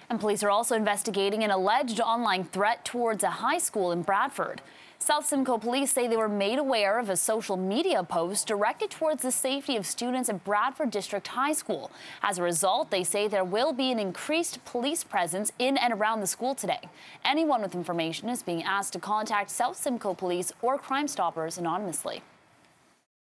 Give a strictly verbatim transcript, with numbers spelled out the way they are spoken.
And police are also investigating an alleged online threat towards a high school in Bradford. South Simcoe police say they were made aware of a social media post directed towards the safety of students at Bradford District High School. As a result, they say there will be an increased police presence in and around the school today. Anyone with information is being asked to contact South Simcoe Police or Crime Stoppers anonymously.